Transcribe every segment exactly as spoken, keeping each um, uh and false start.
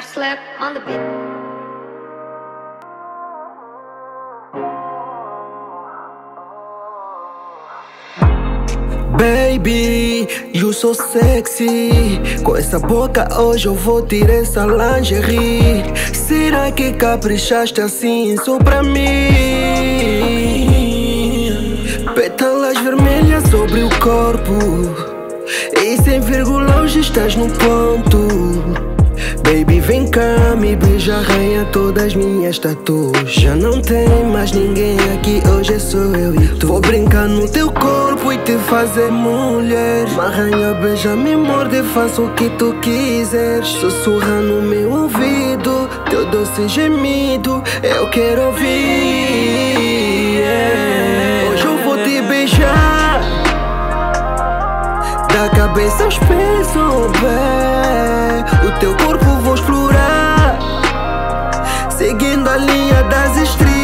Star Slap on the beat. Baby, you so sexy. Com essa boca hoje eu vou tirar essa lingerie. Será que caprichaste assim só pra mim? Pétalas vermelhas sobre o corpo, e sem vírgula hoje estás no ponto. Baby, vem cá, me beija, arranha todas as minhas tatuas. Já não tem mais ninguém aqui, hoje é só eu e tu. Vou brincar no teu corpo e te fazer mulher. Me arranha, beija, me morde, faça o que tu quiseres. Sussurra no meu ouvido, teu doce gemido eu quero ouvir, yeah. Hoje eu vou te beijar, da cabeça aos pés, oh bem. O teu corpo vou explorar, seguindo a linha das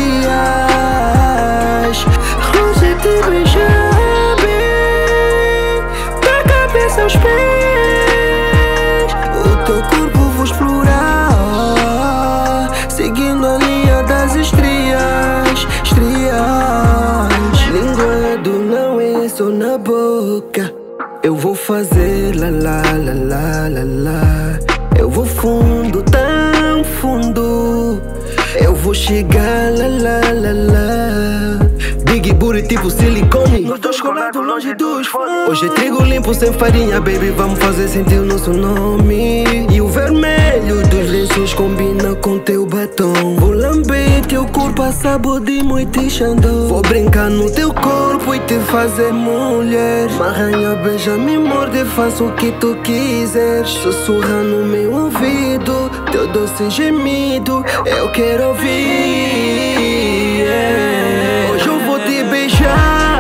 estrias. Hoje te beijar bem, da cabeça aos pés. O teu corpo vou explorar, seguindo a linha das estrias. Estrias. Linguado não é só na boca, eu vou fazer la la la la la la. Eu vou fundo, tão fundo, eu vou chegar la la la la. Big booty tipo silicone, nós dois colados longe dos fones. Hoje é trigo limpo sem farinha, baby, vamos fazer sentir o nosso nome. E o vermelho dos lenços combina com teu batom. Vou lamber teu corpo a sabor de muito xandão. Vou brincar no teu corpo e te fazer mulher. Me arranha, beija, me morde, faça o que tu quiseres. Sussurra no meu ouvido, teu doce gemido eu quero ouvir, yeah. Hoje eu vou te beijar,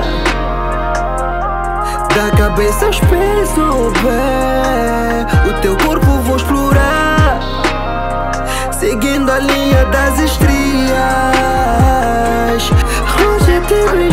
da cabeça aos pés, oh bem. O teu corpo vou explorar, seguindo a linha das estrias. Hoje te beijar.